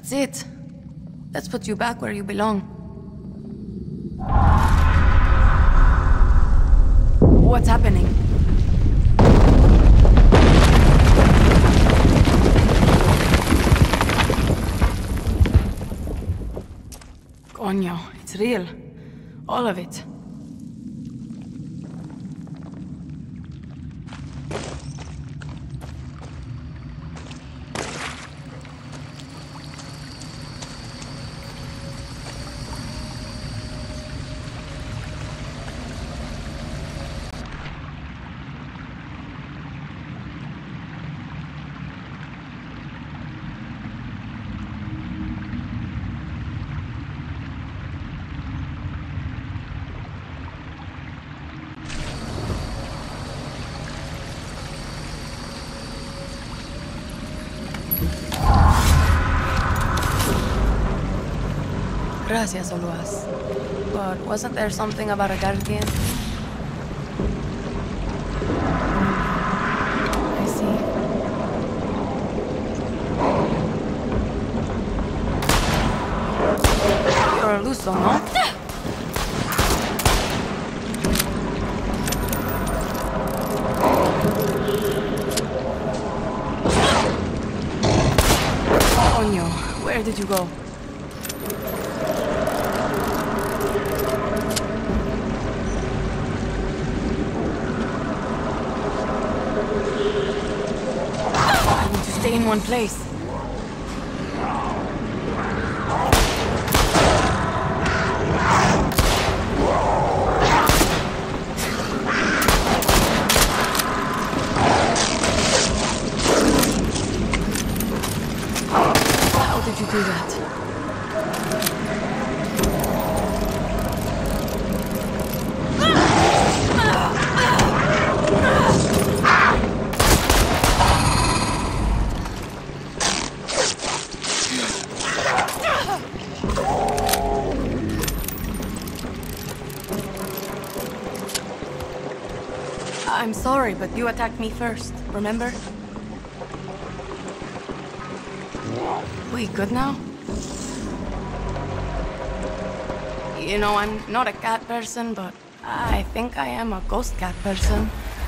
That's it. Let's put you back where you belong. What's happening? Coño, it's real. All of it. Gracias, Oluas. But wasn't there something about a guardian? I see. You're a Luso, no? Coño, where did you go? Stay in one place. How did you do that? I'm sorry, but you attacked me first, remember? We good now? You know, I'm not a cat person, but I think I am a ghost cat person.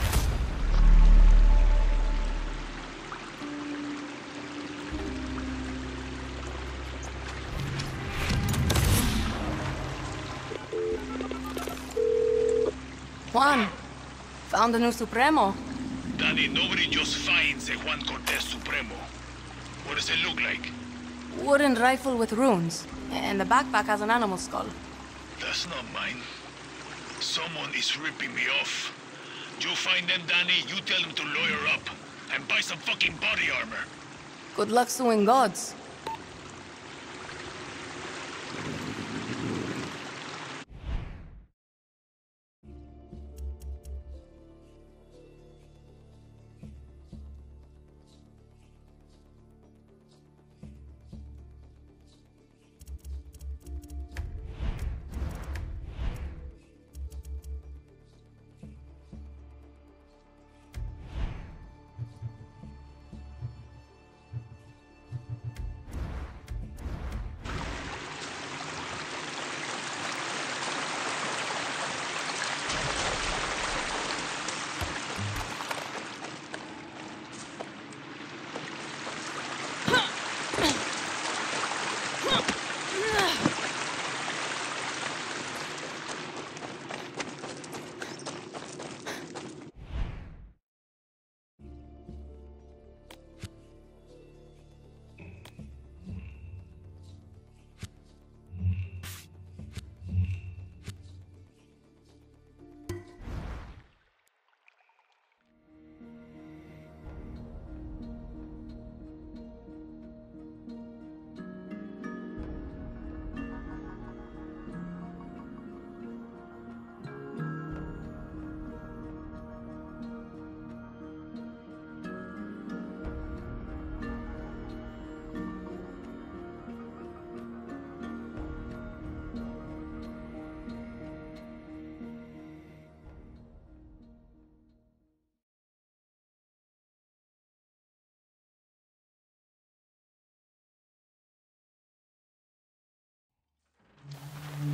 Juan! Found a new Supremo. Danny, nobody just finds a Juan Cortez Supremo. What does it look like? Wooden rifle with runes. And the backpack has an animal skull. That's not mine. Someone is ripping me off. You find them, Danny, you tell them to lawyer up. And buy some fucking body armor. Good luck suing gods.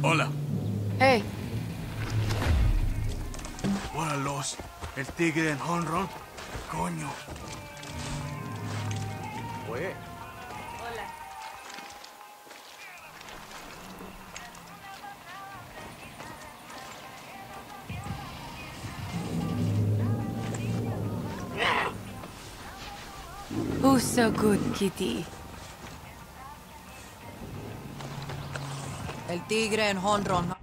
Hola. Hey, Hola, Los. El tigre en honrón. Coño. Oye. hola. Who's so good, kitty? El tigre en honrón.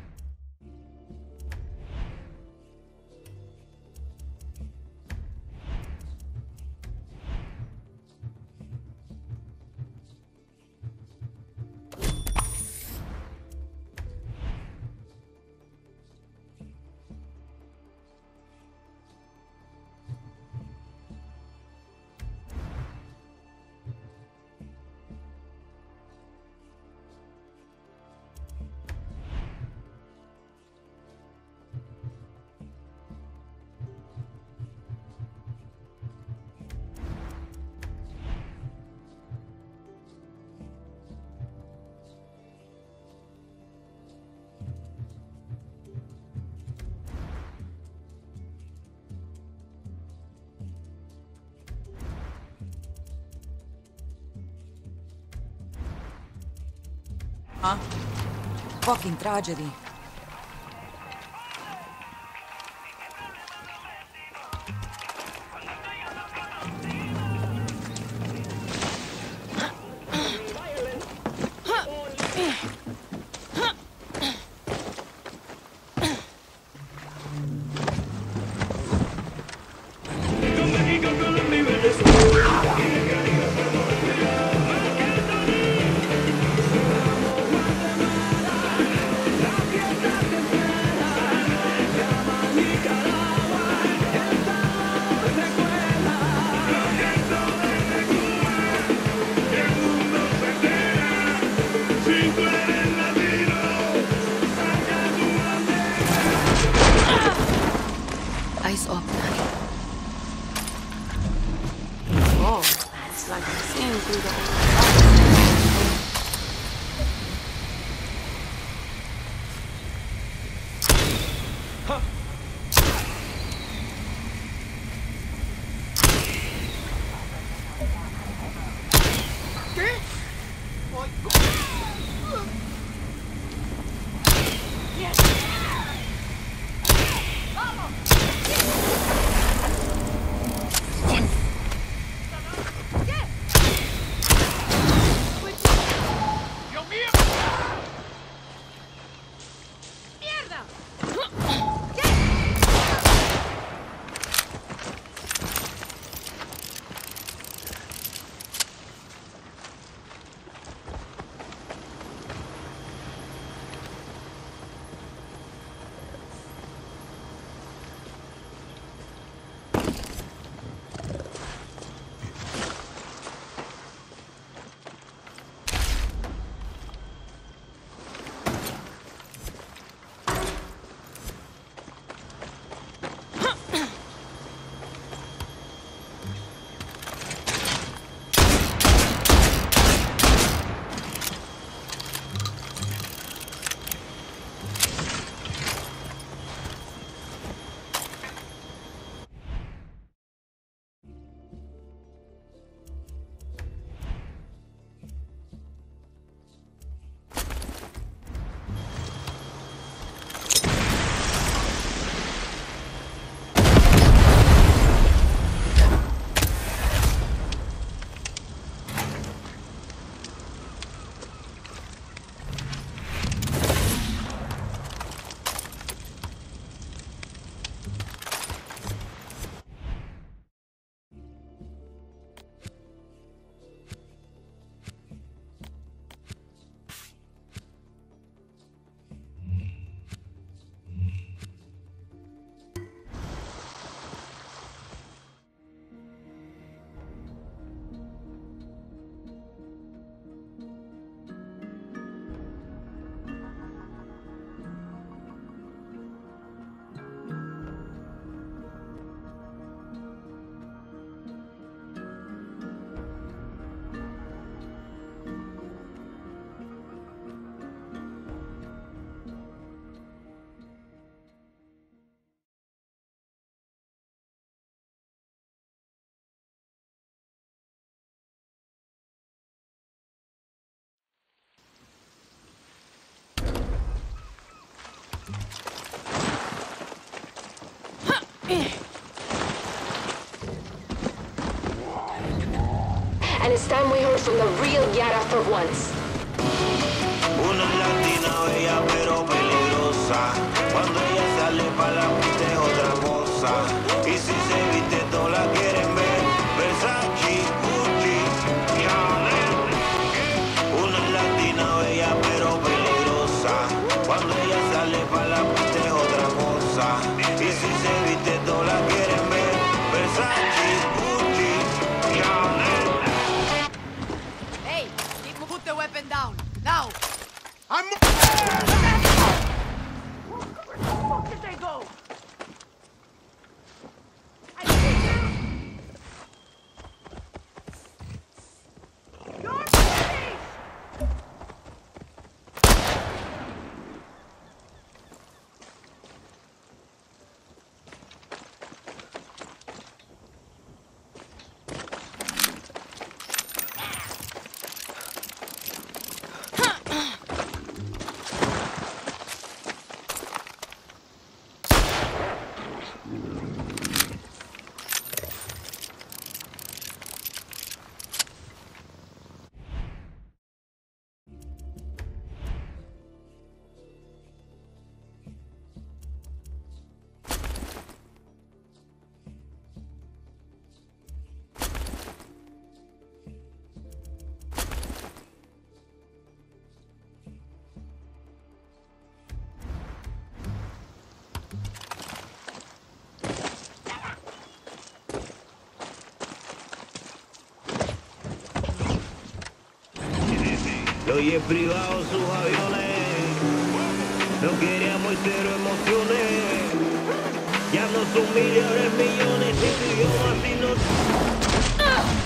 Huh? Fucking tragedy. Eyes up, Danny. Oh, it's like I'm seeing through the old. And it's time we heard from the real Yara for once. Una latina bella pero peligrosa. Cuando ella sale para la pista es otra cosa. Y si se viste todos la quieren ver. Versace, Gucci, Chanel. Una latina bella pero peligrosa. Cuando ella sale para la pista es otra cosa. Y si se viste todos la quieren ver. Versace, Gucci, Chanel. Hey, put the weapon down. Now! I'm... Where the fuck did they go? Los jet privados, sus aviones. No queríamos cero emociones. Ya no son millones, millones. Y tú y yo así no...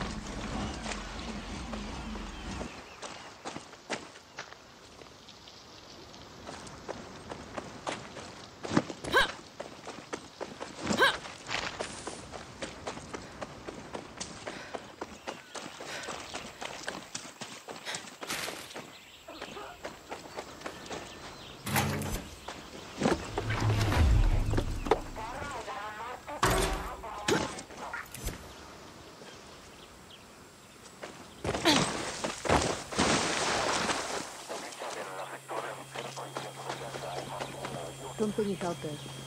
Something is out there.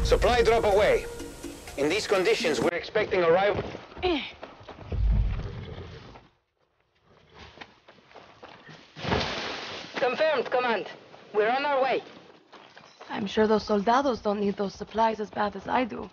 Supply drop away. In these conditions, we're expecting arrival. Confirmed, Command. We're on our way. I'm sure those soldados don't need those supplies as bad as I do.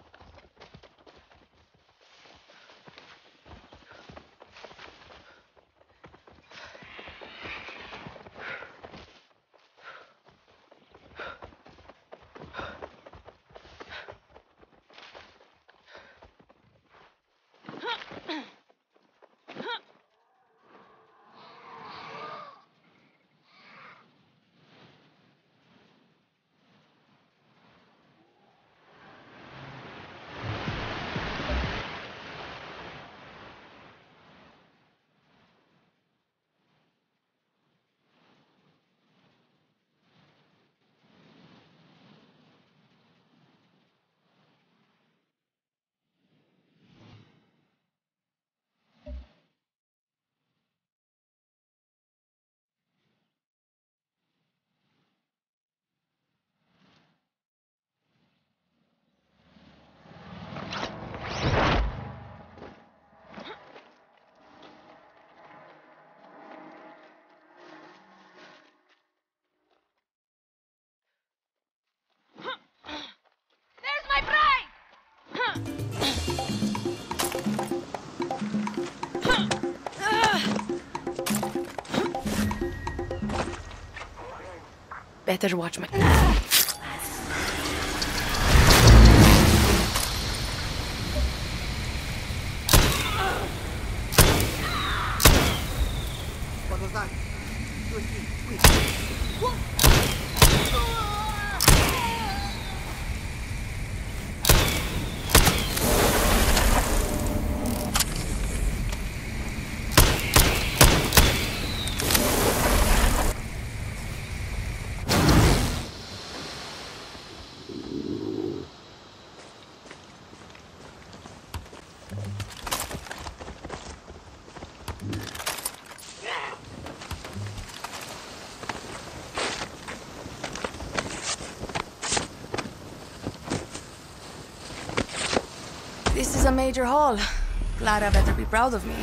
Better watch my... What was that? Quick, quick. This is a major haul. Clara better be proud of me.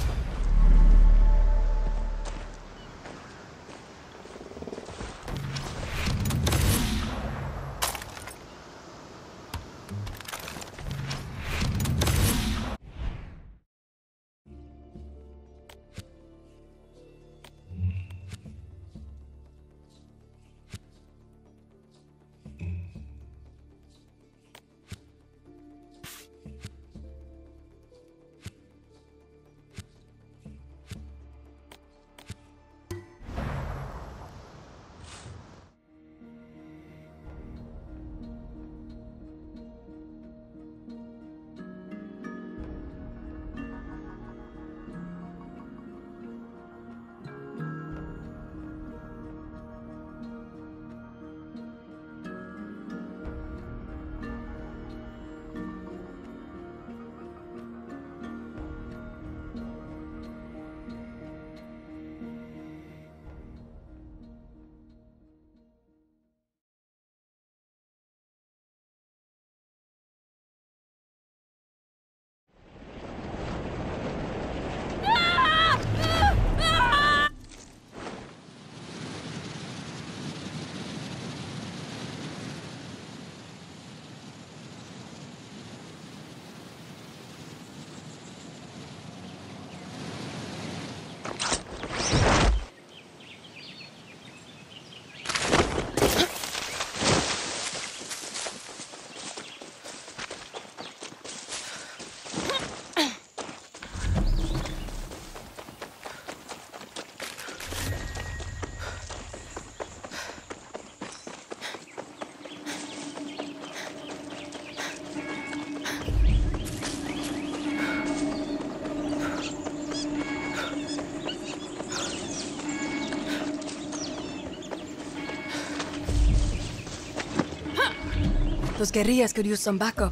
Those guerrillas could use some backup.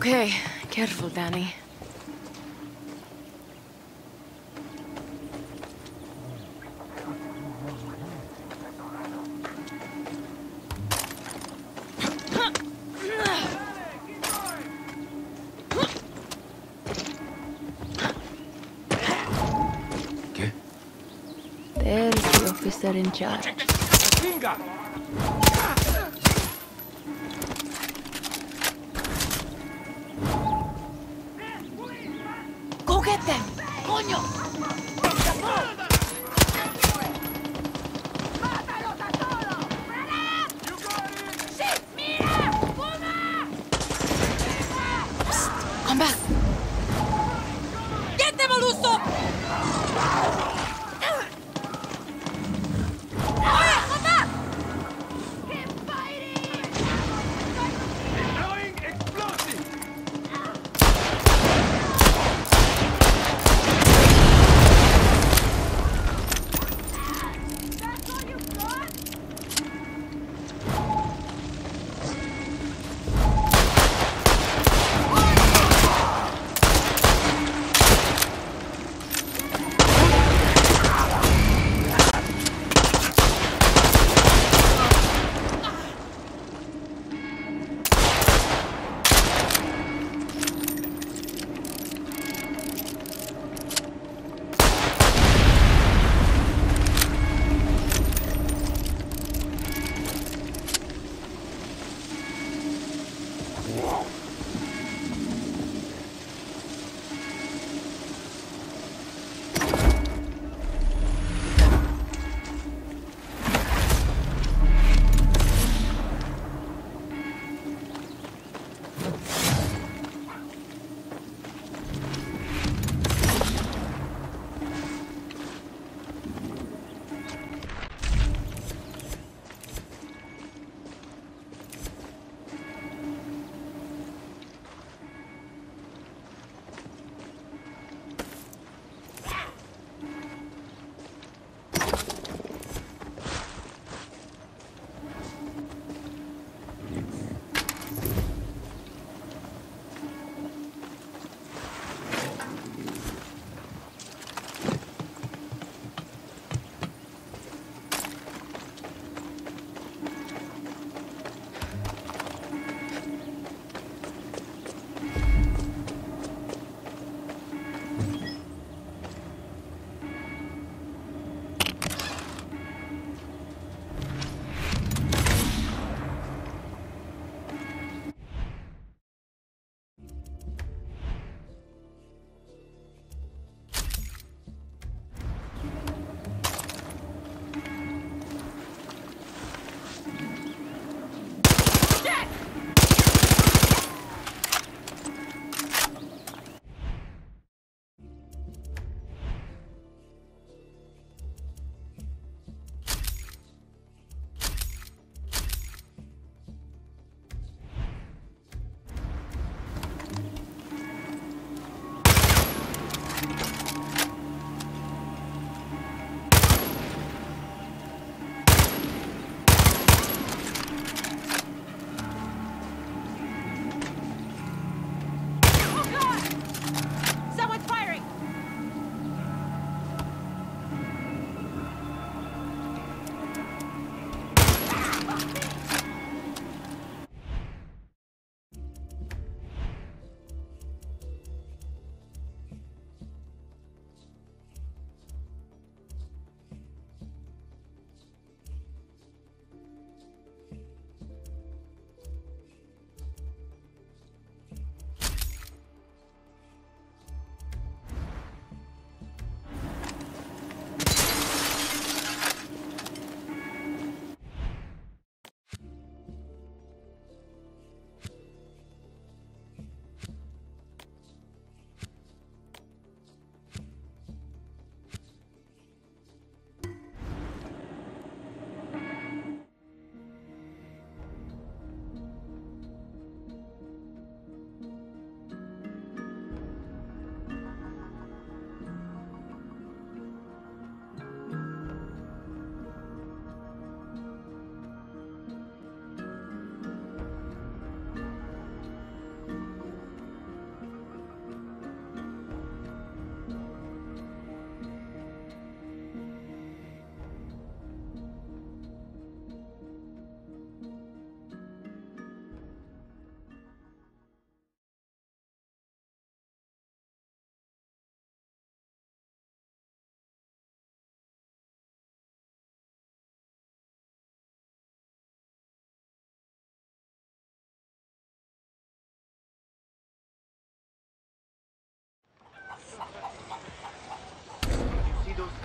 Okay, careful, Danny. ¿Qué? There's the officer in charge. Go get them! Coño! Come back! Get them, Aluso! Come back! Keep fighting! Throwing explosive! That's all you got?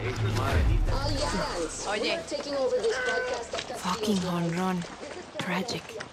Oye. Fucking Honron. Tragic.